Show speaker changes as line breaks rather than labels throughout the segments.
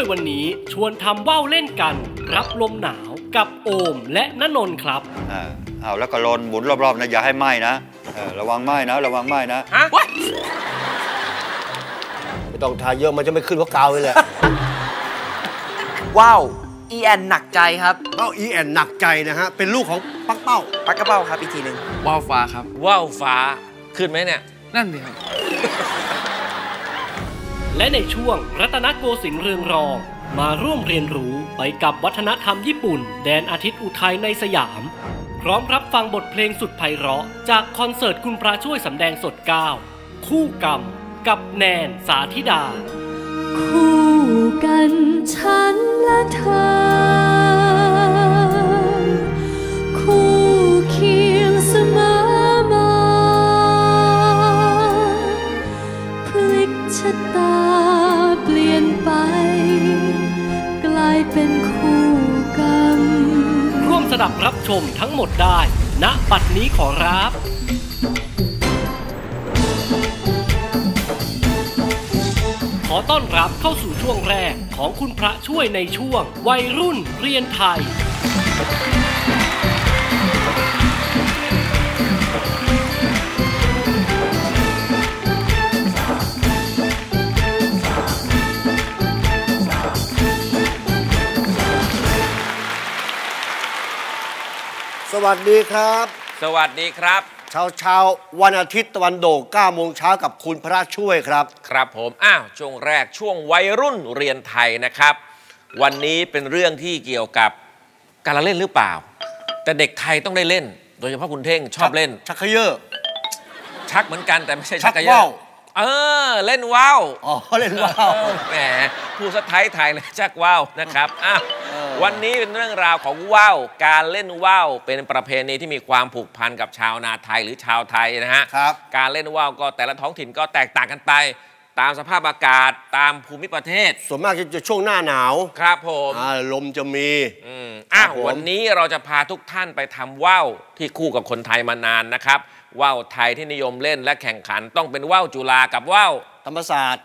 วยวันนี้ชวนทำว่าวเล่นกันรับลมหนาวกับโอมและณนนท์ครับ
เอาแล้วก็ลนหมุนรอบๆนะอย่าให้ไหม้นะระวังไหม้นะระวังไหม้นะ
ไม่ต้องทาเยอะมันจะไม่ขึ้นเพราะกาวเลยแหละ
ว้าวอีแอนหนักใจครับ
ว้าวอีแอนหนักใจนะฮะเป็นลูกของปักเป้า
ปักกระเป้าครับอีกทีหนึ่ง
ว่าวฟ้าครับ
ว่าวฟ้าขึ้นไหมเนี่ย
นั่นเลยครับ
และในช่วงรัตนโกสินทร์เรืองรองมาร่วมเรียนรู้ไปกับวัฒนธรรมญี่ปุ่นแดนอาทิตย์อุทัยในสยามพร้อมรับฟังบทเพลงสุดไพเราะจากคอนเสิร์ตคุณพระช่วยสำแดงสด9คู่กรรมกับแนนสาธิดา
คู่กันฉันและเธอคู่เคียงเสมอมาพลิกชะตาเปลี่ยนไปกลายเป็นคู่กัน
ร่วมสดับรับชมทั้งหมดได้ณบัดนี้ขอรับขอต้อนรับเข้าสู่ช่วงแรกของคุณพระช่วยในช่วงวัยรุ่นเรียนไทย
สวัสดีครับ
สวัสดีครับ
เช้าวันอาทิตย์ตะวันโด่ง9 โมงเช้ากับคุณพระช่วยครับ
ครับผมช่วงแรกช่วงวัยรุ่นเรียนไทยนะครับวันนี้เป็นเรื่องที่เกี่ยวกับการละเล่นหรือเปล่าแต่เด็กไทยต้องได้เล่นโดยเฉพาะคุณเท่งชอบเล่น
ชักเขย่อ
ชักเหมือนกันแต่ไม่ใช่ชักเขย่อเล่นว่าว
เล่นว่าว
แหมผู้สะท้ายไทยเลยชักว่าวนะครับวันนี้เป็นเรื่องราวของว่าวการเล่นว่าวเป็นประเพณีที่มีความผูกพันกับชาวนาไทยหรือชาวไทยนะฮะการเล่นว่าวก็แต่ละท้องถิ่นก็แตกต่างกันไปตามสภาพอากาศตามภูมิประเทศ
ส่วนมากจะช่วงหน้าหนาว
ครับผม
ลมจะมี
วันนี้เราจะพาทุกท่านไปทำว่าวที่คู่กับคนไทยมานานนะครับว่าวไทยที่นิยมเล่นและแข่งขันต้องเป็นว่าวจุฬากับว่าว
ธรรมศาสตร์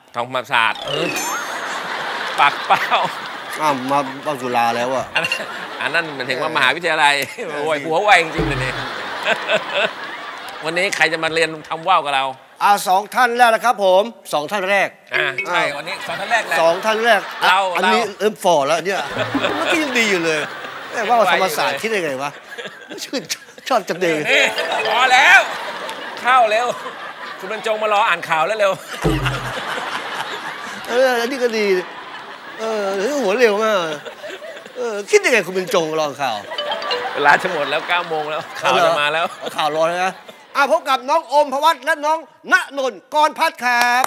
ปักเป้า
มาว่าวจุฬาแล้วอ่ะ
อันนั้นหมายถึงว่ามหาวิทยาลัยหัวไวจริงๆเลยวันนี้ใครจะมาเรียนทำว่าวกับเรา
2 ท่านแรกนะครับผม2 ท่านแรก
ใช่วันนี้2 ท่านแรกแหละ
2 ท่านแรกอันนี้ฟอร์แล้วเนี่ยมันก็ยังดีอยู่เลยว่าธรรมศาสตร์คิดได้ไงวะชื่นชอบจังเลย
พอแล้วเข้าเร็วคุณบรรจงมารออ่านข่าวแล้วเร็ว
อันนี้ก็ดีหัวเร็วมากคิดยังไงคุณบรรจงรอข่าว
เวลาจะหมดแล้ว9 โมงแล้วข่าวจะมาแล้ว
ข่าวรอเลยนะพบกับน้องโอมภวัตและน้องณนนท์กรพัฒน์ครับ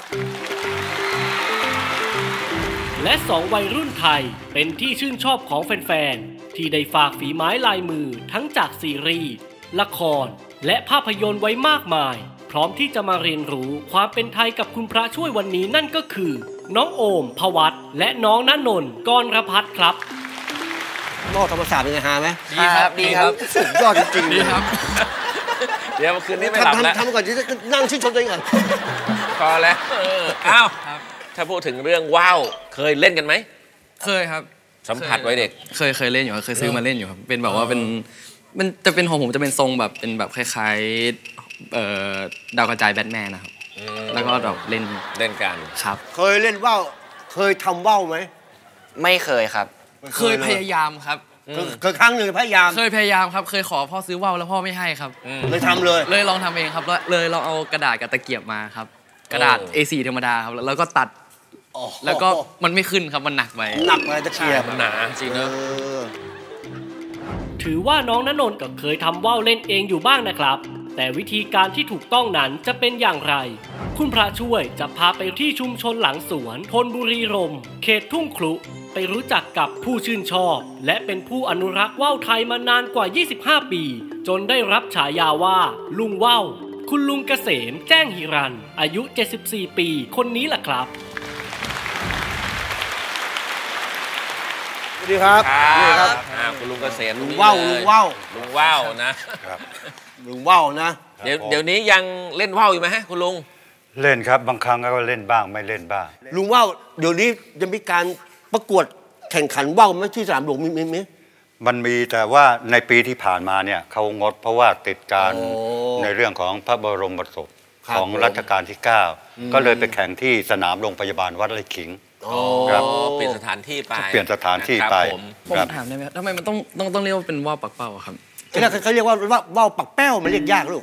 และ2 วัยรุ่นไทยเป็นที่ชื่นชอบของแฟนๆที่ได้ฝากฝีไม้ลายมือทั้งจากซีรีส์ละครและภาพยนตร์ไว้มากมายพร้อมที่จะมาเรียนรู้ความเป็นไทยกับคุณพระช่วยวันนี้นั่นก็คือน้องโอมภวัตและน้องณนนท์กรพัฒน์ครับ
นอกธรรมศาสตร์เป็นไงฮะไหม
ดีครับดีครับ
สุดยอดจริงๆ
ดีครับ
เดี๋ยวคืนนี้ไม่หลับแล้ว
ทำก่อนที่จะนั่งชื่นชมตัวเองก่อน
พอแล้วถ้าพูดถึงเรื่องว่าวเคยเล่นกันไหม
เคยครับ
สัมผัสไว้เด็ก
เคยเล่นอยู่ครับเคยซื้อมาเล่นอยู่ครับเป็นแบบว่าเป็นมันจะเป็นของผมจะเป็นทรงแบบเป็นแบบคล้ายๆดาวกระจายแบทแมนนะครับแล้วก็แบบเล่น
กัน
ครับ
เคยเล่นว่าวเคยทำว่าวไหม
ไม่เคยครับ
เคยพยายามครับ
เคยครั้งหนึ่งพยายาม
ครับเคยขอพ่อซื้อว่าวแล้วพ่อไม่ให้ครับ
เลยทำเลย
ลองทำเองครับเลยลองเอากระดาษกับตะเกียบมาครับกระดาษ A4 ธรรมดาครับแล้วก็ตัดแล้วก็มันไม่ขึ้นครับมันหนักไป
ตะเกียบ
หนาจริงเนอะ
ถือว่าน้องณนนท์ก็เคยทำว่าวเล่นเองอยู่บ้างนะครับแต่วิธีการที่ถูกต้องนั้นจะเป็นอย่างไรคุณพระช่วยจะพาไปที่ชุมชนหลังสวนธนบุรีรมย์เขตทุ่งครุไปรู้จักกับผู้ชื่นชอบและเป็นผู้อนุรักษ์ว่าวไทยมานานกว่า25 ปีจนได้รับฉายาว่าลุงว่าวคุณลุงเกษมแจ้งหิรันอายุ74 ปีคนนี้แหละครับ
สวัสดีครับ
คุณลุงเกษม
ลุงว่าว
นะลุง
ว่าวนะ
เดี๋ยวนี้ยังเล่นว่าวอยู่ไหมฮะคุณลุง
เล่นครับบางครั้งก็เล่นบ้างไม่เล่นบ้าง
ลุงว่าวเดี๋ยวนี้ยังมีการประกวดแข่งขันว่าวไหมที่สนามหลวงมี
มันมีแต่ว่าในปีที่ผ่านมาเนี่ยเขางดเพราะว่าติดการในเรื่องของพระบรมศพของรัชกาลที่ 9 ก็เลยไปแข่งที่สนามโรงพยาบาลวัดไร่ขิงครับ
เปลี่ยนสถานที่ไป
เปลี่ยนสถานที่ไป
ผมถามได้ไหมทำไมมันต้องเรียกว่าเป็นว่าวปักเป้าครับ
เขาเรียกว่าว่าวปักแป้วมันเรียกยากลูก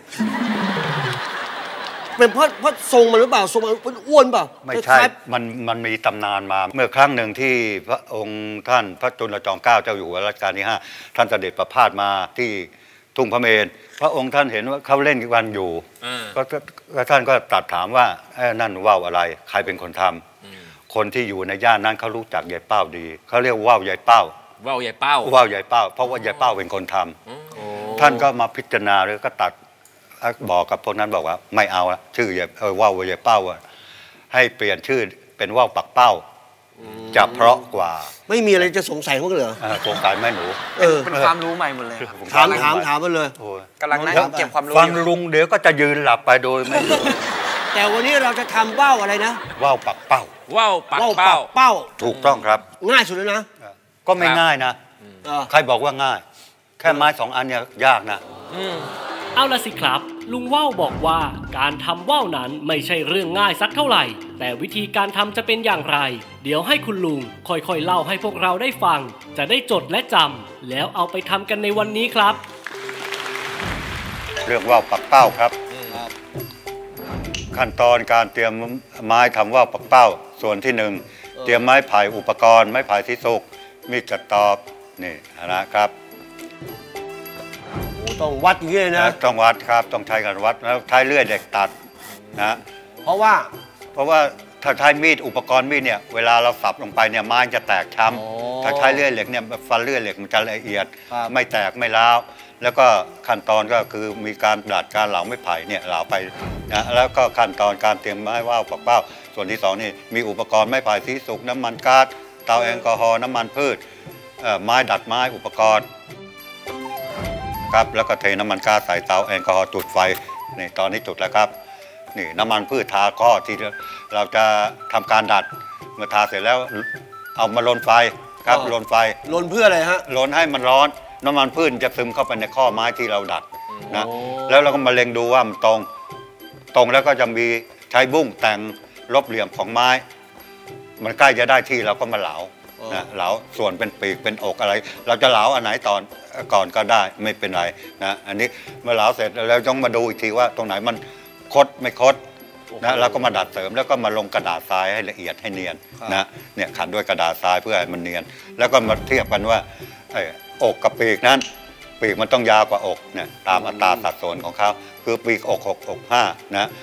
เป็นเพราะทรงมันหรือเปล่าทรงมันอ้วนเปล่า
ไม่ใช่มันมีตำนานมาเมื่อครั้งหนึ่งที่พระองค์ท่านพระจุลจอมเกล้าเจ้าอยู่หัวรัชกาลที่ 5ท่านเสด็จประพาสมาที่ทุ่งพระเมรุพระองค์ท่านเห็นว่าเขาเล่นกันอยู่ก็ท่านก็ตรัสถามว่านั่นว่าวอะไรใครเป็นคนทำคนที่อยู่ในย่านนั้นเขารู้จักยายเป้าดีเขาเรียกว่าวใหญ่เป้า
ว่าวใหญ่เป้า
ว่าวใหญ่เป้าเพราะว่ายายเป้าเป็นคนทำท่านก็มาพิจารณาแล้วก็ตัดบอกกับพวกนั้นบอกว่าไม่เอาชื่อว่าวใหญ่เป้าให้เปลี่ยนชื่อเป็นว่าวปักเป้าจะเพราะกว่า
ไม่มีอะไรจะสงสัยมั้งเหรอ
สงสัยไหมหนู
เป็นความรู้ใหม่หมดเลย
ถามมาเลย
กำลังนั่งเก็บความรู้
ฟังลุงเดี๋ยวก็จะยืนหลับไปโดยไม่
แต่วันนี้เราจะทำว่าวอะไรนะ
ว่าวปักเป้า
ว่าวปักเป้า
ถูกต้องครับ
ง่ายสุดแล้วนะ
ก็ไม่ง่ายนะใครบอกว่าง่ายแค่ไม้2 อันเนี่ยยากนะ
เอาละสิครับลุงว่าวบอกว่าการทำว่าวนั้นไม่ใช่เรื่องง่ายสักเท่าไหร่แต่วิธีการทำจะเป็นอย่างไรเดี๋ยวให้คุณลุงค่อยๆเล่าให้พวกเราได้ฟังจะได้จดและจำแล้วเอาไปทำกันในวันนี้ครับ
เรื่องว่าวปักเป้าครับขั้นตอนการเตรียมไม้ทำว่าวปักเป้าส่วนที่1เตรียมไม้ไผ่อุปกรณ์ไม้ไผ่ที่สุกมีดกระตอบนี่นะครับ
ต้องวัดอย่างนี้เลยนะ
ต้องวัดครับต้องใช้การวัดแล้วใช้เลื่อยเหล็กตัดนะ
เพราะว่า
ถ้าใช้มีดอุปกรณ์มีดเนี่ยเวลาเราสับลงไปเนี่ยไม้จะแตกช้ำถ้าใช้เลื่อยเหล็กเนี่ยฟันเลื่อยเหล็กมันจะละเอียดไม่แตกไม่ร้าวแล้วก็ขั้นตอนก็คือมีการดัดการเหลาไม้ไผ่เนี่ยเหลาไปนะแล้วก็ขั้นตอนการเตรียมไม้ว่าวปักเป้าส่วนที่2นี่มีอุปกรณ์ไม้ไผ่ที่สุกน้ำมันก๊าซเตาแอลกอฮอล์น้ำมันพืชไม้ดัดไม้อุปกรณ์ครับแล้วก็เทน้ำมันก๊าซใส่เตาแอลกอฮอล์จุดไฟนี่ตอนนี้จุดแล้วครับนี่น้ำมันพืชทาก้อที่เราจะทำการดัดเมื่อทาเสร็จแล้วเอามาลนไฟครับลนไฟ
ลนเพื่ออะไรฮะ
ลนให้มันร้อนน้ำมันพืชจะซึมเข้าไปในข้อไม้ที่เราดัดนะแล้วเราก็มาเล็งดูว่ามันตรงแล้วก็จะมีใช้บุ้งแต่งลบเหลี่ยมของไม้มันใกล้จะได้ที่เราก็มาเหลานะเหลาส่วนเป็นปีกเป็นอกอะไรเราจะเหลาอันไหนตอนก่อนก็ได้ไม่เป็นไรนะอันนี้เมื่อเหลาเสร็จแล้วต้องมาดูอีกทีว่าตรงไหนมันคดไม่คดนะเราก็มาดัดเสริมแล้วก็มาลงกระดาษทรายให้ละเอียดให้เนียนนะเนี่ยขัดด้วยกระดาษทรายเพื่อให้มันเนียนแล้วก็มาเทียบกันว่าอกกับปีกนั้นปีกมันต้องยาวกว่าอกเนี่ยตามอัตราสัดส่วนของเขาคือปีกอก6อก5นะ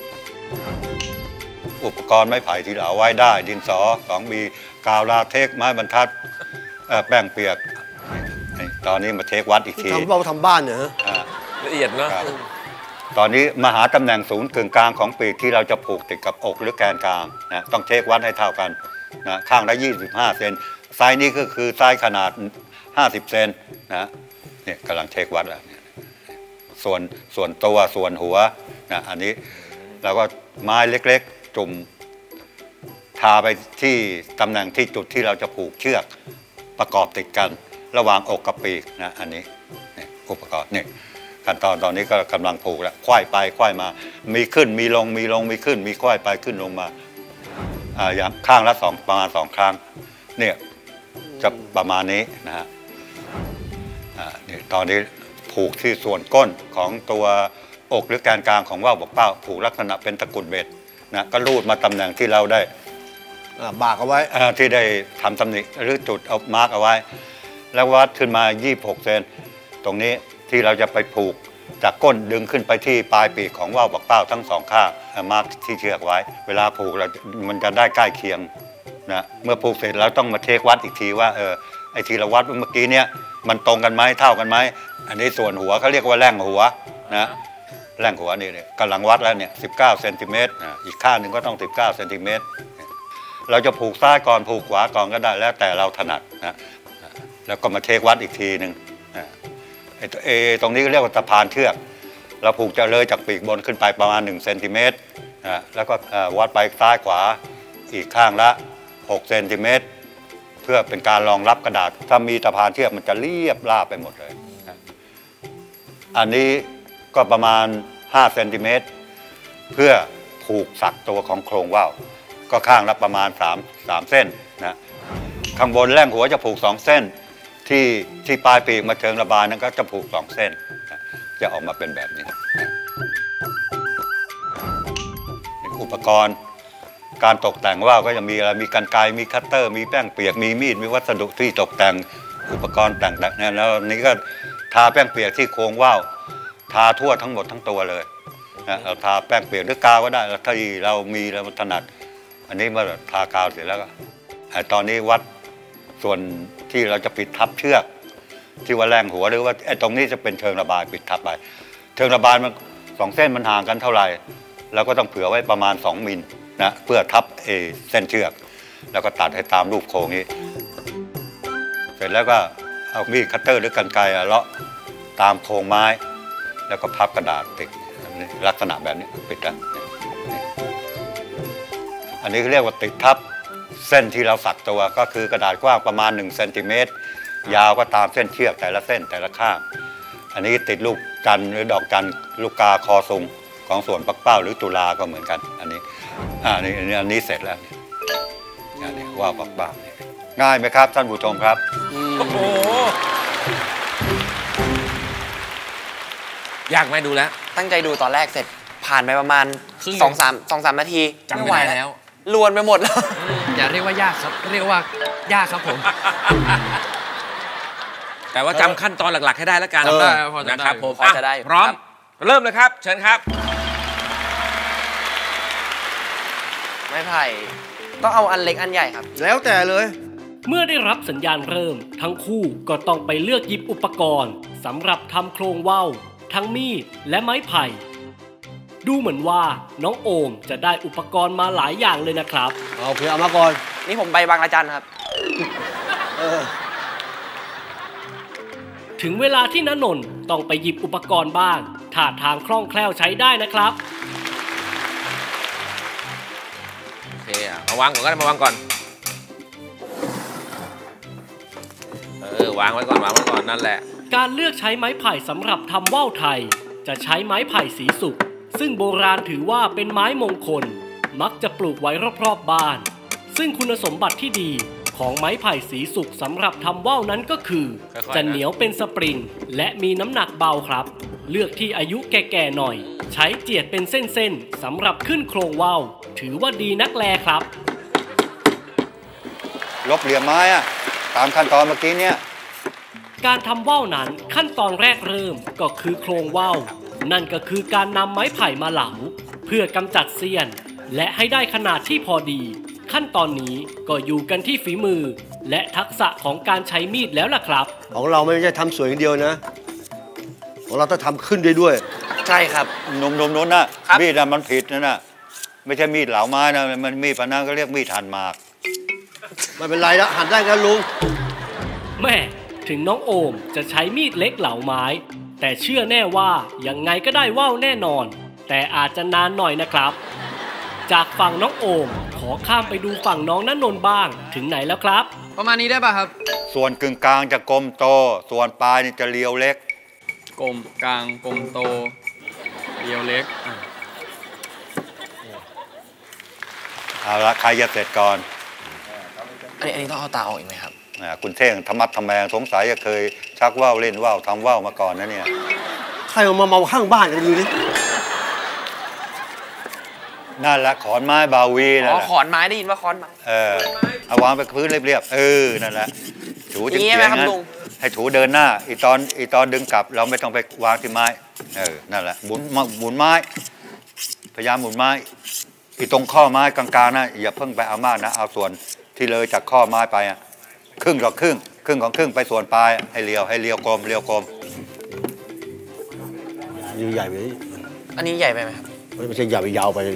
อุปกรณ์ไม้ไผ่ที่เหลาไว้ได้ดินสอ2 บีกาวลาเทคไม้บรรทัดแป้งเปียกตอนนี้มาเทควัดอีกที
เราทำบ้านเนี่ย
ละเอียดเนาะ
ตอนนี้มาหาตำแหน่งศูนย์กึ่งกลางของปีกที่เราจะผูกติดกับอกหรือแกนกลางนะต้องเทควัดให้เท่ากันนะข้างละ25 เซนไซส์นี้ก็คือไซส์ขนาด50 เซนนะเนี่ยกำลังเทควัดแล้วส่วนตัวส่วนหัวนะอันนี้เราก็ไม้เล็กๆจุ่มทาไปที่ตำแหน่งที่จุดที่เราจะผูกเชือกประกอบติดกันระหว่างอกกับปีกนะอันนี้อุปกรณ์นี่ขั้นตอนนี้ก็กำลังผูกแล้วควายไปควายมามีขึ้นมีลงมีลงมีขึ้นมีควายไปขึ้นลงมาอย่างข้างละประมาณ2 ครั้งเนี่ยจะประมาณนี้นะฮะนี่ตอนนี้ผูกที่ส่วนก้นของตัวอกหรือแกนกลางของว่าวปักเป้าผูกลักษณะเป็นตะกุดเบ็ดนะก็รูดมาตำแหน่งที่เราได้
บากเอาไว้
ที่ได้ทำตำหนิหรือจุดเอามาร์กเอาไว้แล้ววัดขึ้นมา26 เซนตรงนี้ที่เราจะไปผูกจากก้นดึงขึ้นไปที่ปลายปีกของว่าวปักเป้าทั้ง2 ข้างมาร์กที่เชือกไว้เวลาผูกมันจะได้ใกล้เคียงนะเมื่อผูกเสร็จแล้วต้องมาเทควัดอีกทีว่าไอ้ที่เราวัดเมื่อกี้เนี่ยมันตรงกันไหมเท่ากันไหมอันนี้ส่วนหัวเขาเรียกว่าแร่งหัวนะแร่งหัวนี่กำลังวัดแล้วเนี่ย19 เซนติเมตรอีกข้างหนึ่งก็ต้อง19 เซนติเมตรเราจะผูกซ้ายก่อนผูกขวาก่อนก็ได้แล้วแต่เราถนัดนะแล้วก็มาเทควัดอีกทีหนึ่งตรงนี้เรียกว่าสะพานเชือกเราผูกจะเลยจากปีกบนขึ้นไปประมาณ1 เซนติเมตรแล้วก็วัดไปซ้ายขวาอีกข้างละ6 เซนติเมตรพื่อเป็นการรองรับกระดาษถ้ามีสะพานเชือกมันจะเรียบราบไปหมดเลยอันนี้ก็ประมาณ5 เซนติเมตรเพื่อผูกสักตัวของโครงว่าวก็ข้างละประมาณ3 เส้นนะข้างบนแหล่งหัวจะผูก2 เส้นที่ปลายปีกมาเชิงระบายนั้นก็จะผูก2 เส้นนะจะออกมาเป็นแบบนี้อุปกรณ์การตกแต่งว่าวก็จะมีอะไรมีกรรไกรมีคัตเตอร์มีแป้งเปียกมีมีดมีวัสดุที่ตกแต่งอุปกรณ์แต่งเนี่ยแล้วนี้ก็ทาแป้งเปียกที่โครงว่าวทาทั่วทั้งหมดทั้งตัวเลยนะเราทาแป้งเปียกหรือกาวก็ได้ถ้าเรามีเราถนัดอันนี้เมื่อทากาวเสร็จแล้วก็ตอนนี้วัดส่วนที่เราจะปิดทับเชือกที่ว่าแรงหัวหรือว่าตรงนี้จะเป็นเชิงระบายปิดทับไปเชิงระบายมัน2 เส้นมันห่างกันเท่าไหร่เราก็ต้องเผื่อไว้ประมาณ2 มิลนะเพื่อทับเส้นเชือกแล้วก็ตัดให้ตามรูปโครงนี้เสร็จแล้วก็เอามีดคัตเตอร์หรือกรรไกรเลาะตามโครงไม้แล้วก็พับกระดาษติดลักษณะแบบนี้ปิดแล้วอันนี้เรียกว่าติดทับเส้นที่เราสักตัวก็คือกระดาษกว้างประมาณ1 เซนติเมตรยาวก็ตามเส้นเชือกแต่ละเส้นแต่ละข้างอันนี้ติดลูกจันทร์หรือดอกจันทร์ลูกกาคอซุงของส่วนปักเป้าหรือตุลาก็เหมือนกันอันนี้เสร็จแล้วอันนี้ว่าปักเป้าง่ายไหมครับท่านผู้ชมครับ
โอ้โหยากไหมดูแล้ว
ตั้งใจดูตอนแรกเสร็จผ่านไปประมาณ2-3 นาที
จำไม่ได้แล้ว
ลวนไปหมดแล้ว
อย่าเรียกว่ายากครับเรียกว่ายากครับผม
แต่ว่าจำขั้นตอนหลักๆให้ได้แล้วกันนะครับผม
พอจะได้
พร้อมเริ่มเลยครับเชิญครับ
ไม้ไผ่ต้องเอาอันเล็กอันใหญ่ครับ
แล้วแต่เลย
เมื่อได้รับสัญญาณเริ่มทั้งคู่ก็ต้องไปเลือกหยิบอุปกรณ์สำหรับทำโครงว่าวทั้งมีดและไม้ไผ่ดูเหมือนว่าน้องโอมจะได้อุปกรณ์มาหลายอย่างเลยนะครับ
เอาเพื่อเอามาก่อน
นี่ผมใบบางระจันครับ
ถึงเวลาที่ณนนท์ต้องไปหยิบอุปกรณ์บ้างท่าทางคล่องแคล่วใช้ได้นะครับ
โอเคมาวางก่อนก็ได้มาวางก่อนวางไว้ก่อนนั่นแหละ
การเลือกใช้ไม้ไผ่สำหรับทำว่าวไทยจะใช้ไม้ไผ่สีสุกซึ่งโบราณถือว่าเป็นไม้มงคลมักจะปลูกไว้รอบๆบ้านซึ่งคุณสมบัติที่ดีของไม้ไผ่สีสุกสำหรับทำว่าวนั้นก็คือจะเหนียวเป็นสปริงและมีน้ำหนักเบาครับเลือกที่อายุแก่ๆหน่อยใช้เจียดเป็นเส้นๆสำหรับขึ้นโครงว่าวถือว่าดีนักแลครับ
ลบเหลี่ยมไม้ตามขั้นตอนเมื่อกี้เนี่ย
การทำว่าวนั้นขั้นตอนแรกเริ่มก็คือโครงว่าวนั่นก็คือการนำไม้ไผ่มาเหลาเพื่อกำจัดเสี้ยนและให้ได้ขนาดที่พอดีขั้นตอนนี้ก็อยู่กันที่ฝีมือและทักษะของการใช้มีดแล้วล่ะครับ
ของเราไม่ใช่ทำสวยอย่างเดียวนะของเราต้องทำขึ้นได้ด้วย
ใช่ครับ
นมนู้นนะมีดมันผิดนะไม่ใช่มีดเหลาไม้นะมันมีดปะนั่นก็เรียกมีดหั่นหมาก
ไม่เป็นไรแล้วหั่นได้กันลุง
แม่ถึงน้องโอมจะใช้มีดเล็กเหลาไม้แต่เชื่อแน่ว่ายังไงก็ได้ว่าวแน่นอนแต่อาจจะนานหน่อยนะครับจากฝั่งน้องโอมขอข้ามไปดูฝั่งน้องณนนท์บ้างถึงไหนแล้วครับ
ประมาณนี้ได้ป่ะครับ
ส่วนกึ่งกลางจะกลมโตส่วนปลายนี่จะเรียวเล็ก
กลมกลางกลมโตเรียวเล็ก
เอาละใครจะเสร็จก่อน
อันนี้ต้องเอาตาออกอีกไหมครับ
คุณเท่งธรรมะทำแมงสงสัยจะเคยชักว่าวเล่นว่าวทำว่าวมาก่อนนะเนี่ย
ใครมาเมาข้างบ้านกันดูดิ
นั่นแหละขอนไม้บาวีนั่นแหละ
ขอนไม้ได้ยินว่าขอนไม้
เอาวางไปพื้นเรียบๆนั่นแหละถูจริงๆ
นะ
ให้ถูเดินหน้าอีตอนดึงกลับเราไม่ต้องไปวางที่ไม้นั่นแหละหมุนไม้พยายามหมุนไม้อีตรงข้อไม้กลางๆนะอย่าเพิ่งไปเอามากนะเอาส่วนที่เลยจากข้อไม้ไปครึ่งต่อครึ่งของครึ่งไปส่วนปลายให้เลียวกลม
ใหญ่ไป
อันนี้ใหญ่ไปไหมครับ
ไม่ใช่ใหญ่ไปยาวไปเลย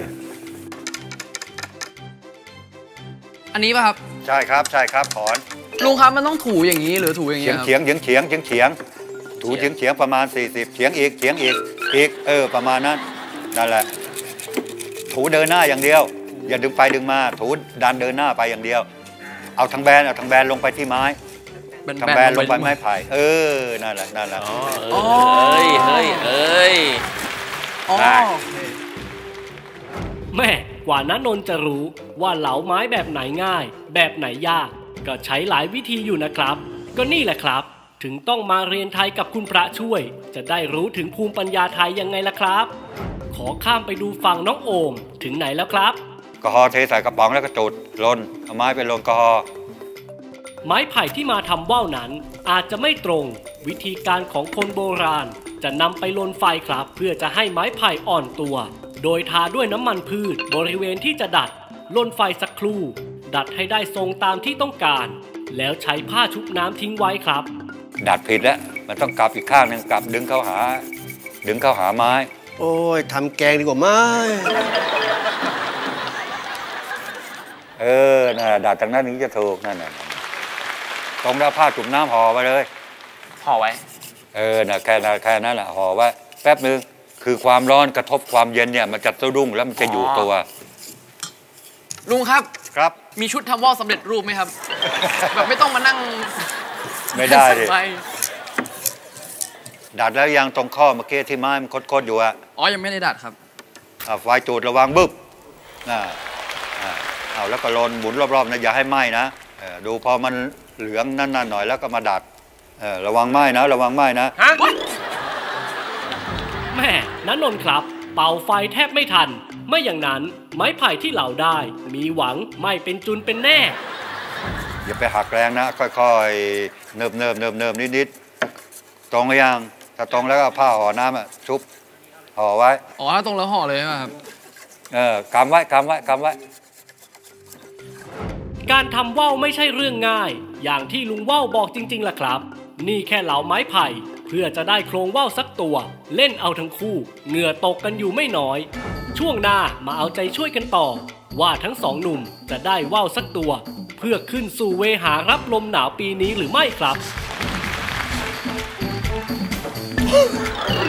อันนี้ป่ะครับ
ใช่ครับขอน
ลุงครับมันต้องถูอย่างนี้หรือถูอย่างนี้
ครับเฉียงถูเฉียงประมาณ40เฉียงอีกประมาณนั้นนั่นแหละถูเดินหน้าอย่างเดียวอย่าดึงไปดึงมาถูดันเดินหน้าไปอย่างเดียวเอาทางแบนลงไปที่ไม้ทางแบนลงไปไม้ไผ่นั่นแหละ
เฮ้ยได้
แม่กว่าน้านนท์จะรู้ว่าเหลาไม้แบบไหนง่าย แบบไหนยากก็ใช้หลายวิธีอยู่นะครับก็นี่แหละครับถึงต้องมาเรียนไทยกับคุณพระช่วยจะได้รู้ถึงภูมิปัญญาไทยยังไงล่ะครับขอข้ามไปดูฝั่งน้องโอมถึงไหนแล้วครับ
กระหอเทใส่กระป๋องแล้วก็จุดลนเอาไม้ไปลนกระหอ
ไม้ไผ่ที่มาทำว่าวนั้นอาจจะไม่ตรงวิธีการของคนโบราณจะนำไปลนไฟครับเพื่อจะให้ไม้ไผ่อ่อนตัวโดยทาด้วยน้ำมันพืชบริเวณที่จะดัดลนไฟสักครู่ดัดให้ได้ทรงตามที่ต้องการแล้วใช้ผ้าชุบน้ำทิ้งไว้ครับ
ดัดผิดแล้วมันต้องกลับอีกข้างนึงกลับดึงเข้าหาไม้
โอ้ยทำแกงดีกว่าไม้
น่ะดัดทางนั้นถึงจะถูกนั่นน่ะตรงแล้วผ้าจุ่มน้ำห่อไว้เลย
ห่อไว้
น่ะแค่นั้นแหละห่อไว้แป๊บนึงคือความร้อนกระทบความเย็นเนี่ยมันจะสะดุ้งแล้วมันจะอยู่ตัว
ลุงครับ
ครับ
มีชุดทำว่าวสำเร็จรูปไหมครับ แบบไม่ต้องมานั่ง
ไม่ได้ดิดัดแล้วยังตรงข้อเมื่อกี้ที่ไม้มันคดอยู่อะ
ยังไม่ได้ดัดครับ
ไฟจูดระวังบึ๊บเอาแล้วก็ลนหมุนรอบๆนะอย่าให้ไหม้นะดูพอมันเหลืองนั่นๆหน่อยแล้วก็มาดัดระวังไหม้นะ
แม่ณนนท์ครับเป่าไฟแทบไม่ทันไม่อย่างนั้นไม้ไผ่ที่เหลาได้มีหวังไม่เป็นจุนเป็นแน่
อย่าไปหักแรงนะค่อยๆเนิบนิดตรงหรือยังถ้าตรงแล้วก็ผ้าห่อน้ำชุบห่อไว้
ถ้าตรงแล้วห่อเลยใช่ไหมครับ
กำไว้
การทำว่าวไม่ใช่เรื่องง่ายอย่างที่ลุงว่าวบอกจริงๆล่ะครับนี่แค่เหลาไม้ไผ่เพื่อจะได้โครงว่าวสักตัวเล่นเอาทั้งคู่เหงื่อตกกันอยู่ไม่น้อยช่วงหน้ามาเอาใจช่วยกันต่อว่าทั้งสองหนุ่มจะได้ว่าวสักตัวเพื่อขึ้นสู่เวหารับลมหนาวปีนี้หรือไม่ครับ